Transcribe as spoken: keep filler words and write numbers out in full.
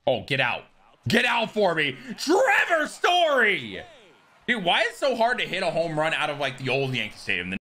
Oh, get out. Get out for me. Trevor Story. Dude, why is it so hard to hit a home run out of like the old Yankee Stadium?